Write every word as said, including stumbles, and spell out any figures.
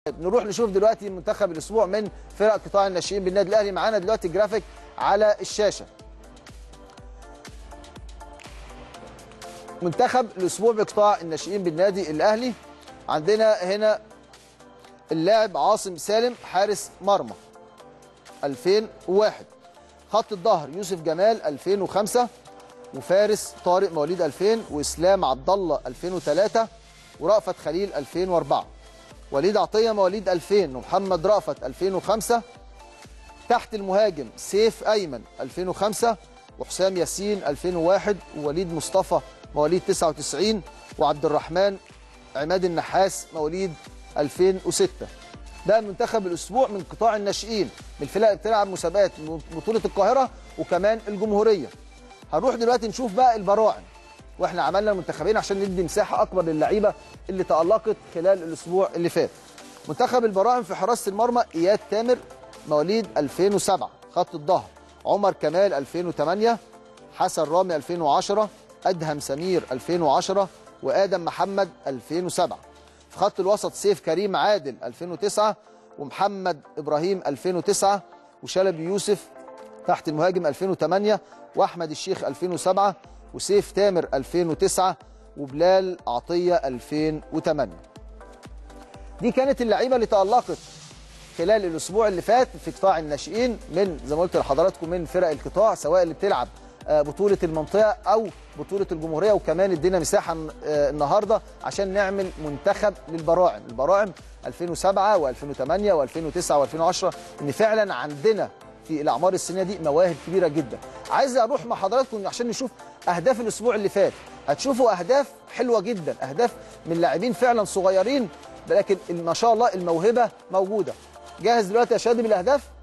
نروح نشوف دلوقتي منتخب الاسبوع من فرق قطاع الناشئين بالنادي الاهلي. معانا دلوقتي جرافيك على الشاشه. منتخب الاسبوع بقطاع الناشئين بالنادي الاهلي. عندنا هنا اللاعب عاصم سالم حارس مرمى ألفين وواحد، خط الظهر يوسف جمال ألفين وخمسة، وفارس طارق مواليد ألفين، واسلام عبد الله ألفين وثلاثة، ورأفت خليل ألفين وأربعة، وليد عطيه مواليد ألفين، ومحمد رأفت ألفين وخمسة. تحت المهاجم سيف ايمن ألفين وخمسة، وحسام ياسين ألفين وواحد، ووليد مصطفى مواليد تسعة وتسعين، وعبد الرحمن عماد النحاس مواليد ألفين وستة. ده منتخب الاسبوع من قطاع الناشئين من الفرق اللي بتلعب مسابقات بطوله القاهره وكمان الجمهوريه. هنروح دلوقتي نشوف بقى البراعم، واحنا عملنا المنتخبين عشان ندي مساحه اكبر للعيبه اللي تالقت خلال الاسبوع اللي فات. منتخب البراعم في حراسه المرمى اياد تامر مواليد ألفين وسبعة، خط الظهر عمر كمال ألفين وثمانية، حسن رامي ألفين وعشرة، ادهم سمير ألفين وعشرة، وادم محمد ألفين وسبعة. في خط الوسط سيف كريم عادل ألفين وتسعة، ومحمد ابراهيم ألفين وتسعة، وشلبي يوسف. تحت المهاجم ألفين وثمانية، واحمد الشيخ ألفين وسبعة، وسيف تامر ألفين وتسعة، وبلال عطيه ألفين وثمانية. دي كانت اللعيبه اللي تألقت خلال الاسبوع اللي فات في قطاع الناشئين من زي ما قلت لحضراتكم من فرق القطاع، سواء اللي بتلعب بطوله المنطقه او بطوله الجمهوريه. وكمان ادينا مساحه النهارده عشان نعمل منتخب للبراعم، البراعم ألفين وسبعة وألفين وثمانية وألفين وتسعة وألفين وعشرة، ان فعلا عندنا في الاعمار السنيه دي مواهب كبيره جدا. عايز اروح مع حضراتكم عشان نشوف اهداف الاسبوع اللي فات. هتشوفوا اهداف حلوه جدا، اهداف من لاعبين فعلا صغيرين، لكن ما شاء الله الموهبه موجوده. جاهز دلوقتي يا شادي بالاهداف؟